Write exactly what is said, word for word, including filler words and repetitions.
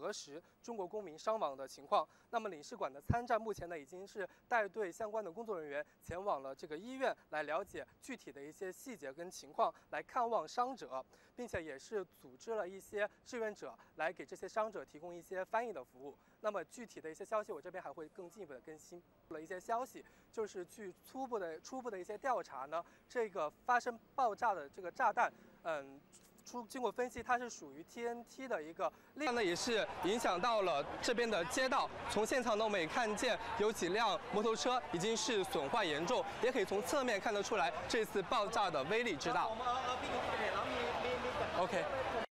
核实中国公民伤亡的情况。那么领事馆的参战目前呢，已经是带队相关的工作人员前往了这个医院，来了解具体的一些细节跟情况，来看望伤者，并且也是组织了一些志愿者来给这些伤者提供一些翻译的服务。那么具体的一些消息，我这边还会更进一步的更新了一些消息，就是据初步的初步的一些调查呢，这个发生爆炸的这个炸弹，嗯。出经过分析，它是属于 T N T 的一个力量呢，也是影响到了这边的街道。从现场呢，我们也看见有几辆摩托车已经是损坏严重，也可以从侧面看得出来这次爆炸的威力之大。OK。